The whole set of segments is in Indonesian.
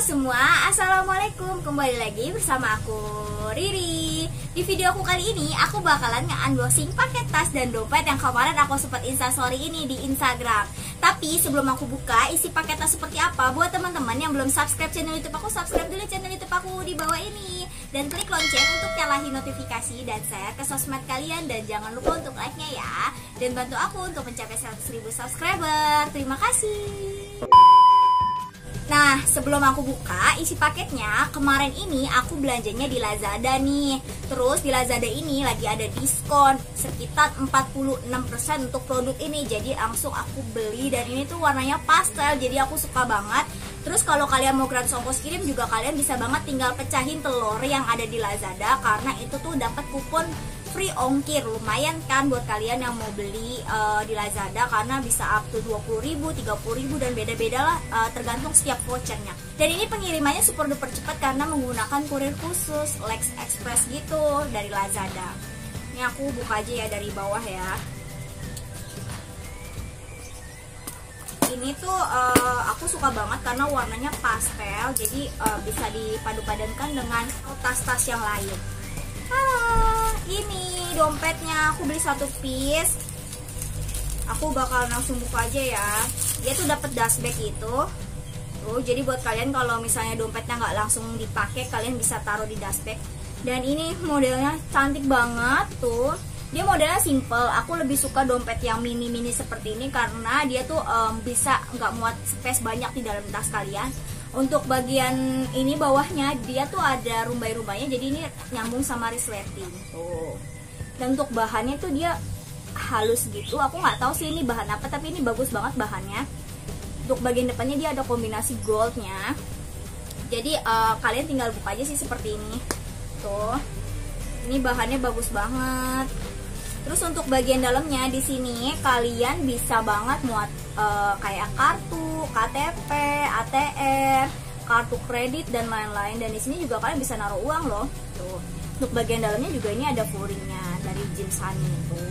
semua, assalamualaikum. Kembali lagi bersama aku Riri. Di video aku kali ini aku bakalan nge-unboxing paket tas dan dompet yang kemarin aku sempat instastory ini di Instagram. Tapi sebelum aku buka isi paket tas seperti apa, buat teman-teman yang belum subscribe channel YouTube aku, subscribe dulu channel YouTube aku di bawah ini dan klik lonceng untuk nyalahin notifikasi dan share ke sosmed kalian, dan jangan lupa untuk like-nya ya, dan bantu aku untuk mencapai 100.000 subscriber. Terima kasih. Nah, sebelum aku buka isi paketnya, kemarin ini aku belanjanya di Lazada nih. Terus di Lazada ini lagi ada diskon sekitar 46% untuk produk ini. Jadi langsung aku beli, dan ini tuh warnanya pastel, jadi aku suka banget. Terus kalau kalian mau gratis ongkos kirim juga, kalian bisa banget tinggal pecahin telur yang ada di Lazada, karena itu tuh dapat kupon free ongkir. Lumayan kan buat kalian yang mau beli di Lazada, karena bisa up to 20.000, 30.000 dan beda-beda lah, tergantung setiap vouchernya. Dan ini pengirimannya super duper cepat karena menggunakan kurir khusus Lex Express gitu dari Lazada. Ini aku buka aja ya dari bawah ya. Ini tuh aku suka banget karena warnanya pastel, jadi bisa dipadu-padankan dengan tas-tas yang lain. Ini dompetnya, aku beli satu piece. Aku bakal langsung buka aja ya. Dia tuh dapat dustbag itu. Tuh, jadi buat kalian kalau misalnya dompetnya nggak langsung dipakai, kalian bisa taruh di dustbag. Dan ini modelnya cantik banget tuh. Dia modelnya simple. Aku lebih suka dompet yang mini-mini seperti ini karena dia tuh bisa nggak muat space banyak di dalam tas kalian. Untuk bagian ini bawahnya dia tuh ada rumbai-rumbainya, jadi ini nyambung sama resleting tuh. Dan untuk bahannya tuh dia halus gitu. Aku nggak tahu sih ini bahan apa, tapi ini bagus banget bahannya. Untuk bagian depannya dia ada kombinasi goldnya. Jadi kalian tinggal buka aja sih seperti ini. Tuh, ini bahannya bagus banget. Terus untuk bagian dalamnya di sini kalian bisa banget muat kayak kartu, KTP, ATM, kartu kredit dan lain-lain. Dan di sini juga kalian bisa naruh uang loh. Tuh. Untuk bagian dalamnya juga ini ada furingnya dari jeans honey tuh.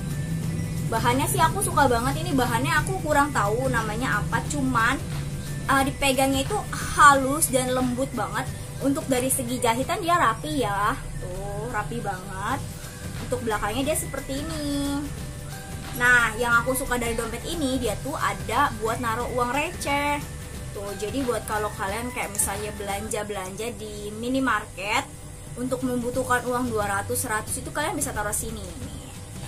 Bahannya sih aku suka banget. Ini bahannya aku kurang tahu namanya apa, cuman dipegangnya itu halus dan lembut banget. Untuk dari segi jahitan dia rapi ya. Tuh, rapi banget. Untuk belakangnya dia seperti ini. Nah, yang aku suka dari dompet ini, dia tuh ada buat naruh uang receh. Tuh, jadi buat kalau kalian kayak misalnya belanja-belanja di minimarket untuk membutuhkan uang 200-100 itu kalian bisa taruh sini nih.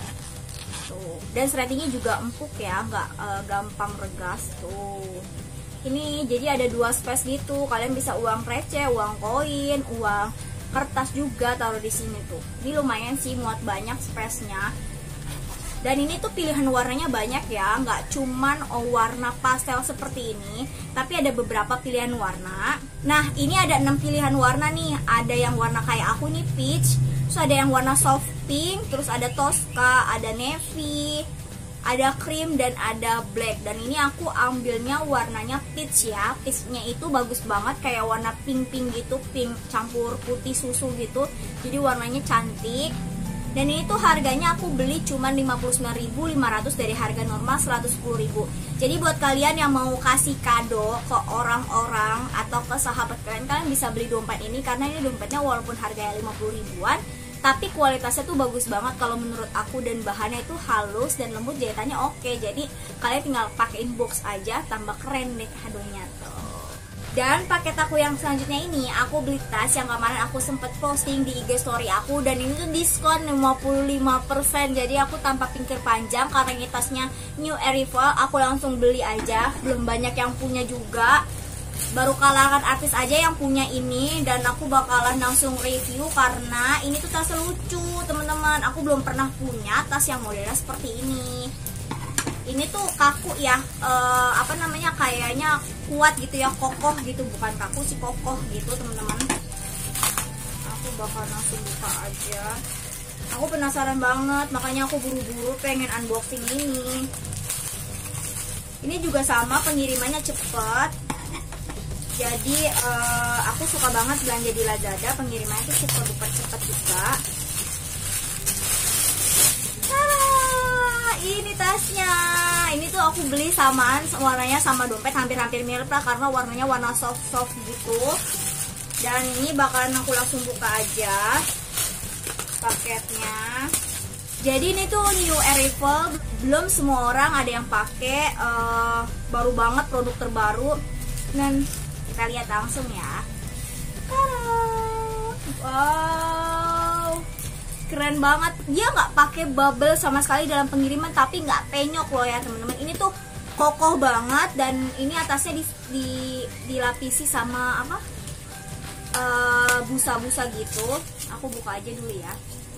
Tuh, dan resletingnya juga empuk ya, nggak gampang regas tuh. Ini jadi ada dua space gitu. Kalian bisa uang receh, uang koin, uang kertas juga taruh di sini tuh. Ini lumayan sih muat banyak space-nya. Dan ini tuh pilihan warnanya banyak ya, nggak cuman warna pastel seperti ini, tapi ada beberapa pilihan warna. Nah, ini ada 6 pilihan warna nih. Ada yang warna kayak aku nih, peach. Terus ada yang warna soft pink, terus ada tosca, ada navy, ada cream, dan ada black. Dan ini aku ambilnya warnanya peach ya. Peachnya itu bagus banget, kayak warna pink-pink gitu, pink campur putih susu gitu. Jadi warnanya cantik. Dan ini tuh harganya aku beli cuma 59.500 dari harga normal 110.000. Jadi buat kalian yang mau kasih kado ke orang-orang atau ke sahabat kalian, kalian bisa beli dompet ini, karena ini dompetnya walaupun harganya 50 ribuan, tapi kualitasnya tuh bagus banget kalau menurut aku, dan bahannya itu halus dan lembut, jahitannya oke. Jadi kalian tinggal pakein box aja, tambah keren deh kadonya tuh. Dan paket aku yang selanjutnya ini, aku beli tas yang kemarin aku sempet posting di IG story aku, dan ini tuh diskon 55%. Jadi aku tanpa pikir panjang, karena ini tasnya new arrival, aku langsung beli aja. Belum banyak yang punya juga, baru kalangan artis aja yang punya ini, dan aku bakalan langsung review karena ini tuh tas lucu teman-teman. Aku belum pernah punya tas yang modelnya seperti ini. Ini tuh kaku ya, apa namanya, kayaknya kuat gitu ya, kokoh gitu, bukan kaku sih, kokoh gitu teman-teman. Aku bakal langsung buka aja. Aku penasaran banget, makanya aku buru-buru pengen unboxing ini. Ini juga sama, pengirimannya cepet. Jadi aku suka banget belanja di Lazada, pengirimannya tuh super duper cepet juga. Ini tasnya, ini tuh aku beli samaan warnanya sama dompet, hampir-hampir mirip lah karena warnanya warna soft-soft gitu. Dan ini bakalan aku langsung buka aja paketnya. Jadi ini tuh new arrival, belum semua orang ada yang pakai, baru banget, produk terbaru. Dan kita lihat langsung ya. Wow, keren banget. Dia nggak pakai bubble sama sekali dalam pengiriman, tapi nggak penyok loh ya teman-teman. Ini tuh kokoh banget dan ini atasnya dilapisi sama apa? Busa-busa gitu. Aku buka aja dulu ya.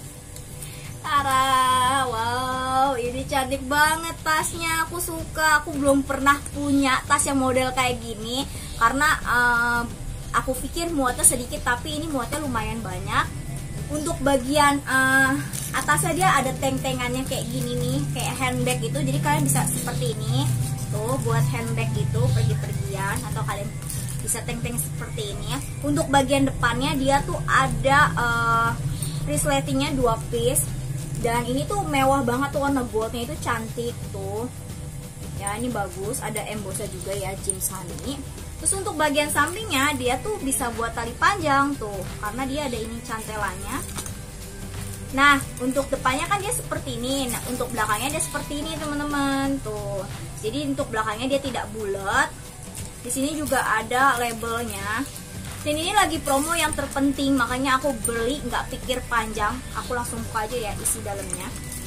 Tara, wow, ini cantik banget tasnya. Aku suka. Aku belum pernah punya tas yang model kayak gini karena aku pikir muatnya sedikit, tapi ini muatnya lumayan banyak. Untuk bagian atasnya dia ada teng-tengannya kayak gini nih, kayak handbag gitu. Jadi kalian bisa seperti ini, tuh buat handbag gitu, pergi-pergian, atau kalian bisa teng-teng seperti ini ya. Untuk bagian depannya dia tuh ada resletingnya 2 piece. Dan ini tuh mewah banget tuh, warna goldnya itu cantik tuh. Ya ini bagus, ada embossnya juga ya, Jimsani. Terus untuk bagian sampingnya dia tuh bisa buat tali panjang tuh, karena dia ada ini cantelannya. Nah untuk depannya kan dia seperti ini, nah untuk belakangnya dia seperti ini teman-teman tuh. Jadi untuk belakangnya dia tidak bulat. Di sini juga ada labelnya. Dan ini lagi promo yang terpenting, makanya aku beli nggak pikir panjang. Aku langsung buka aja ya isi dalamnya.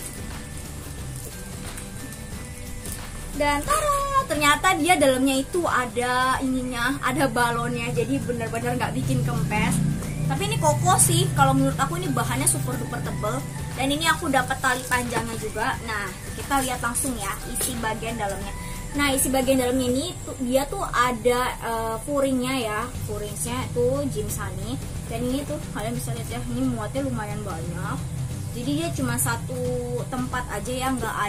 Dan tada, ternyata dia dalamnya itu ada ininya, ada balonnya. Jadi benar-benar nggak bikin kempes. Tapi ini kokoh sih, kalau menurut aku ini bahannya super duper tebel. Dan ini aku dapat tali panjangnya juga. Nah kita lihat langsung ya isi bagian dalamnya. Nah isi bagian dalamnya ini dia tuh ada furingnya ya, furingnya tuh Jimsani. Dan ini tuh kalian bisa lihat ya, ini muatnya lumayan banyak. Jadi dia cuma satu tempat aja ya,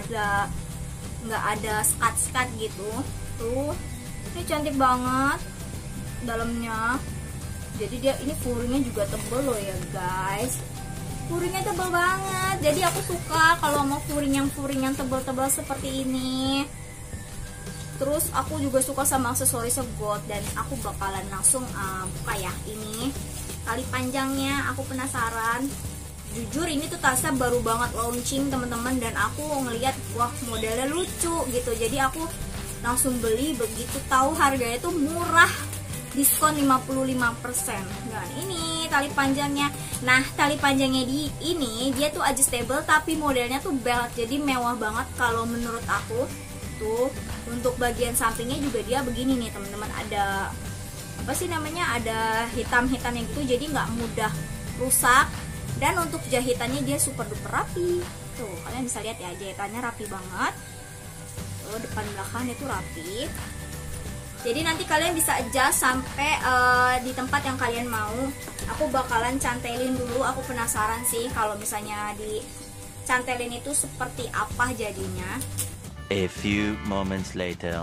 nggak ada sekat-sekat gitu. Tuh ini cantik banget dalamnya. Jadi dia ini furingnya juga tebel loh ya guys. Furingnya tebel banget. Jadi aku suka kalau mau furing yang tebel-tebel seperti ini. Terus aku juga suka sama aksesoris gold, dan aku bakalan langsung buka ya ini tali panjangnya. Aku penasaran. Jujur ini tuh tasnya baru banget launching teman-teman, dan aku ngeliat wah modelnya lucu gitu. Jadi aku langsung beli begitu tahu harganya tuh murah, diskon 55%. Dan ini tali panjangnya. Nah tali panjangnya di ini dia tuh adjustable tapi modelnya tuh belt, jadi mewah banget kalau menurut aku. Tuh untuk bagian sampingnya juga dia begini nih teman-teman, ada apa sih namanya, ada hitam-hitamnya gitu, jadi nggak mudah rusak. Dan untuk jahitannya dia super duper rapi tuh, kalian bisa lihat ya, jahitannya rapi banget tuh, depan belakang itu rapi. Jadi nanti kalian bisa adjust sampai di tempat yang kalian mau. Aku bakalan cantelin dulu, aku penasaran sih kalau misalnya dicantelin itu seperti apa jadinya. A few moments later.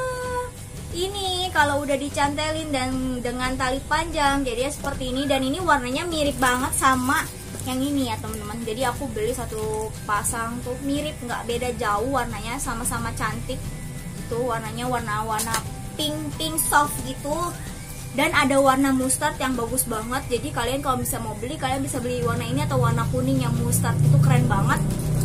Ini kalau udah dicantelin dan dengan tali panjang jadi seperti ini, dan ini warnanya mirip banget sama yang ini ya teman-teman. Jadi aku beli satu pasang tuh mirip, nggak beda jauh warnanya, sama-sama cantik. Tuh warnanya warna pink soft gitu. Dan ada warna mustard yang bagus banget. Jadi kalian kalau bisa mau beli, kalian bisa beli warna ini atau warna kuning yang mustard, itu keren banget.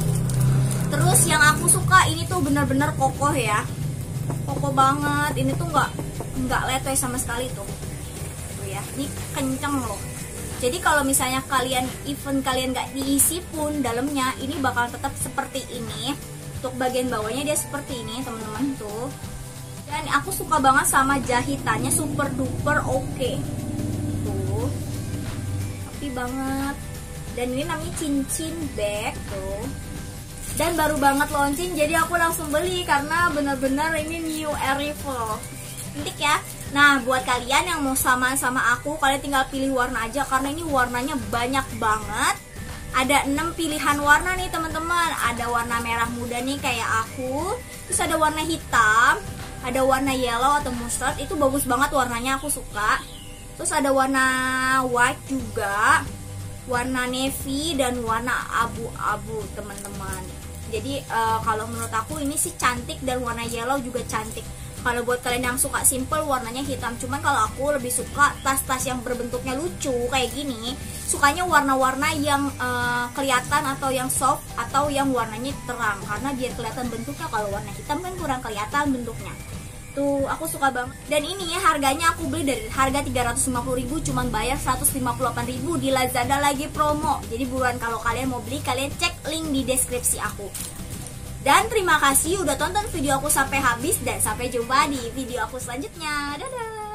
Terus yang aku suka ini tuh bener-bener kokoh ya, kokoh banget. Ini tuh nggak letoy sama sekali tuh ya, ini kenceng loh. Jadi kalau misalnya kalian nggak diisi pun dalamnya, ini bakal tetap seperti ini. Untuk bagian bawahnya dia seperti ini teman-teman tuh. Dan aku suka banget sama jahitannya, super duper oke. Tuh rapi banget. Dan ini namanya cincin bag tuh. Dan baru banget launching, jadi aku langsung beli karena bener-bener ini new arrival. Cantik ya. Nah buat kalian yang mau sama aku, kalian tinggal pilih warna aja karena ini warnanya banyak banget. Ada 6 pilihan warna nih teman-teman. Ada warna merah muda nih kayak aku. Terus ada warna hitam, ada warna yellow atau mustard, itu bagus banget warnanya, aku suka. Terus ada warna white juga, warna navy, dan warna abu-abu teman-teman. Jadi kalau menurut aku ini sih cantik, dan warna yellow juga cantik. Kalau buat kalian yang suka simple warnanya hitam, cuman kalau aku lebih suka tas-tas yang berbentuknya lucu kayak gini. Sukanya warna-warna yang kelihatan atau yang soft atau yang warnanya terang, karena biar kelihatan bentuknya. Kalau warna hitam kan kurang kelihatan bentuknya. Tuh, aku suka banget. Dan ini ya harganya aku beli dari harga 350.000 cuman bayar 158.000 di Lazada, lagi promo. Jadi buruan kalau kalian mau beli, kalian cek link di deskripsi aku. Dan terima kasih udah tonton video aku sampai habis, dan sampai jumpa di video aku selanjutnya. Dadah.